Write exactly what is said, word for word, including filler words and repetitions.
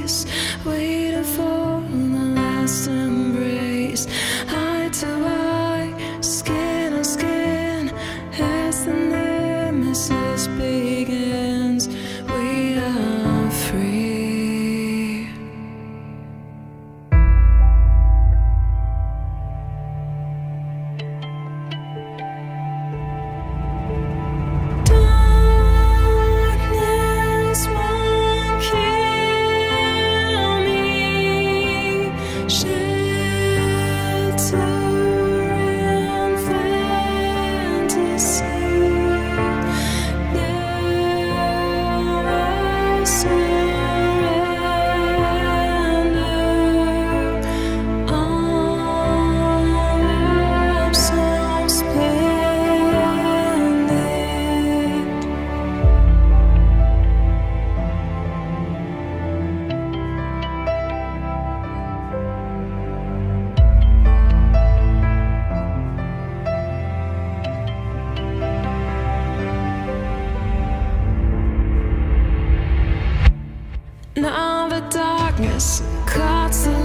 darkness, waiting for the last embrace. Eye to eye, skin on skin, as the nemesis begins. We are free. Darkness won't kill me. Shelter in fantasy. Never surrender. I'm so splendid. Now the darkness cuts the